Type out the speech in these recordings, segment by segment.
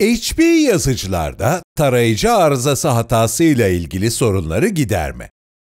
HP yazıcılarda tarayıcı arızası hatasıyla ilgili sorunları giderme.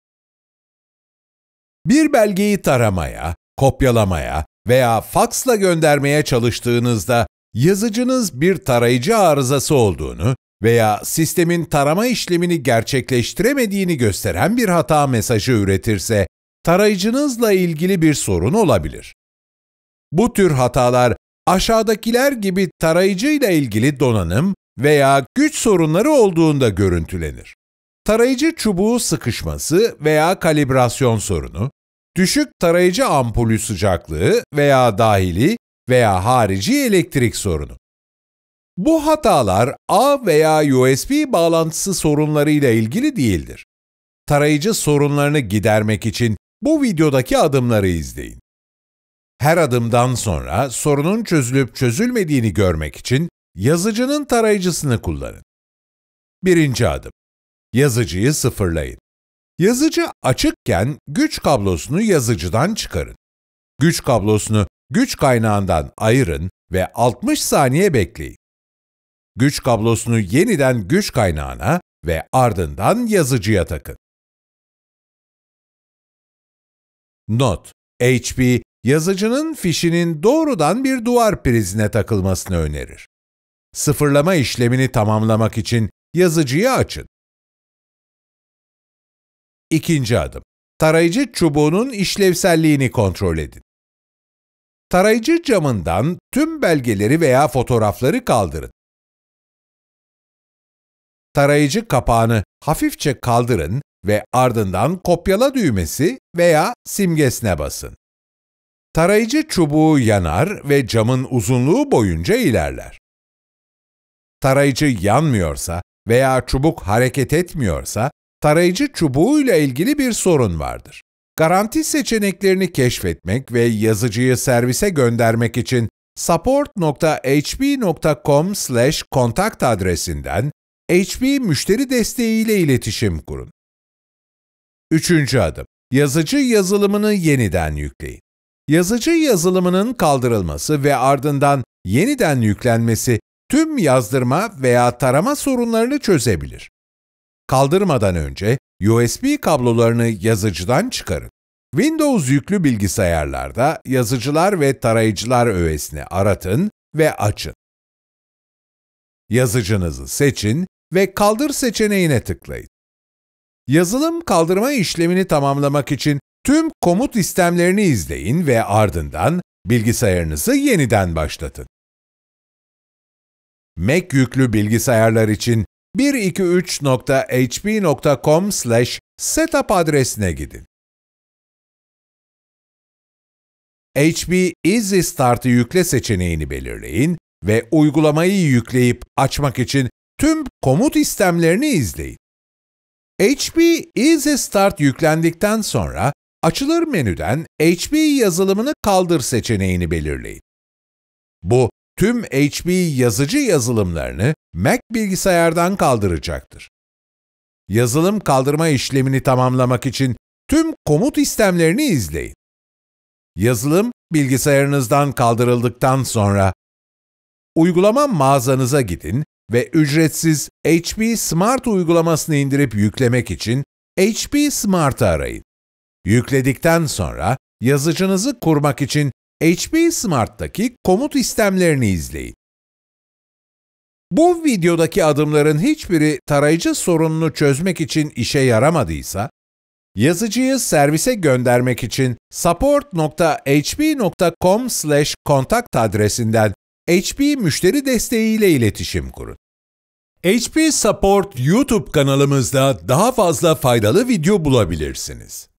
Bir belgeyi taramaya, kopyalamaya veya faksla göndermeye çalıştığınızda yazıcınız bir tarayıcı arızası olduğunu veya sistemin tarama işlemini gerçekleştiremediğini gösteren bir hata mesajı üretirse, tarayıcınızla ilgili bir sorun olabilir. Bu tür hatalar aşağıdakiler gibi tarayıcıyla ilgili donanım veya güç sorunları olduğunda görüntülenir. Tarayıcı çubuğu sıkışması veya kalibrasyon sorunu, düşük tarayıcı ampulü sıcaklığı veya dahili veya harici elektrik sorunu. Bu hatalar ağ veya USB bağlantısı sorunlarıyla ilgili değildir. Tarayıcı sorunlarını gidermek için bu videodaki adımları izleyin. Her adımdan sonra sorunun çözülüp çözülmediğini görmek için yazıcının tarayıcısını kullanın. Birinci adım. Yazıcıyı sıfırlayın. Yazıcı açıkken güç kablosunu yazıcıdan çıkarın. Güç kablosunu güç kaynağından ayırın ve 60 saniye bekleyin. Güç kablosunu yeniden güç kaynağına ve ardından yazıcıya takın. Not: HP, yazıcının fişinin doğrudan bir duvar prizine takılmasını önerir. Sıfırlama işlemini tamamlamak için yazıcıyı açın. İkinci adım. Tarayıcı çubuğunun işlevselliğini kontrol edin. Tarayıcı camından tüm belgeleri veya fotoğrafları kaldırın. Tarayıcı kapağını hafifçe kaldırın ve ardından kopyala düğmesi veya simgesine basın. Tarayıcı çubuğu yanar ve camın uzunluğu boyunca ilerler. Tarayıcı yanmıyorsa veya çubuk hareket etmiyorsa, tarayıcı çubuğuyla ilgili bir sorun vardır. Garanti seçeneklerini keşfetmek ve yazıcıyı servise göndermek için support.hp.com/kontakt adresinden HP müşteri desteği ile iletişim kurun. Üçüncü adım. Yazıcı yazılımını yeniden yükleyin. Yazıcı yazılımının kaldırılması ve ardından yeniden yüklenmesi tüm yazdırma veya tarama sorunlarını çözebilir. Kaldırmadan önce USB kablolarını yazıcıdan çıkarın. Windows yüklü bilgisayarlarda yazıcılar ve tarayıcılar öğesini aratın ve açın. Yazıcınızı seçin ve kaldır seçeneğine tıklayın. Yazılım kaldırma işlemini tamamlamak için tüm komut istemlerini izleyin ve ardından bilgisayarınızı yeniden başlatın. Mac yüklü bilgisayarlar için 123.hp.com/setup adresine gidin. HP Easy Start'ı yükle seçeneğini belirleyin ve uygulamayı yükleyip açmak için tüm komut istemlerini izleyin. HP Easy Start yüklendikten sonra açılır menüden HP yazılımını kaldır seçeneğini belirleyin. Bu, tüm HP yazıcı yazılımlarını Mac bilgisayardan kaldıracaktır. Yazılım kaldırma işlemini tamamlamak için tüm komut istemlerini izleyin. Yazılım bilgisayarınızdan kaldırıldıktan sonra uygulama mağazanıza gidin ve ücretsiz HP Smart uygulamasını indirip yüklemek için HP Smart'ı arayın. Yükledikten sonra yazıcınızı kurmak için HP Smart'taki komut istemlerini izleyin. Bu videodaki adımların hiçbiri tarayıcı sorununu çözmek için işe yaramadıysa, yazıcıyı servise göndermek için support.hp.com/kontakt adresinden HP müşteri desteği ile iletişim kurun. HP Support YouTube kanalımızda daha fazla faydalı video bulabilirsiniz.